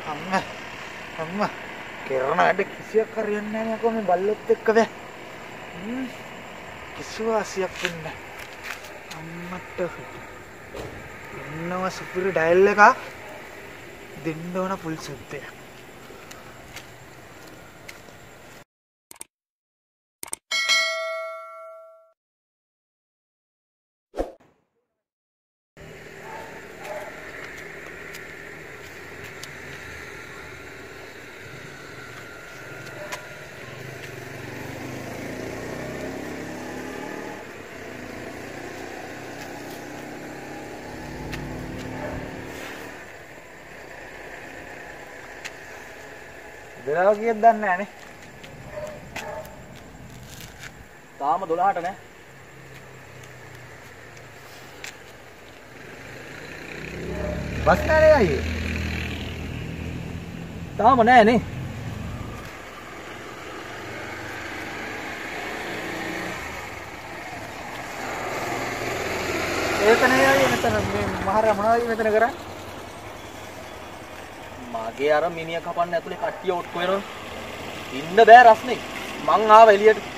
අම්මා අම්මා කරන වැඩ කිසියක් හරියන්නේ නැහැ නේ. අකෝ මේ බල්ලොත් එක්ක බෑ. කිසිම ආසියක් වෙන්නේ නැහැ. අම්මට ඉන්නවා සුපිරි ඩයල් එකක් දෙන්න ඕන පුල් සුද්දේ. වෙලාව කීයද දන්නේ නැහැ නේ. තාම 12ට නෑ. බස් නෑනේ අයියේ. තාම නෑ නේ. ඒක නේ අයියේ මෙතන මේ මහරයා මොනවද මෙතන කරන්නේ? මගේ අර මිනිහ කපන්න ඇතුලේ කට්ටිය ඔට්ටු වෙනවා. ඉන්න බෑ රස්නේ. මං ආව එළියට.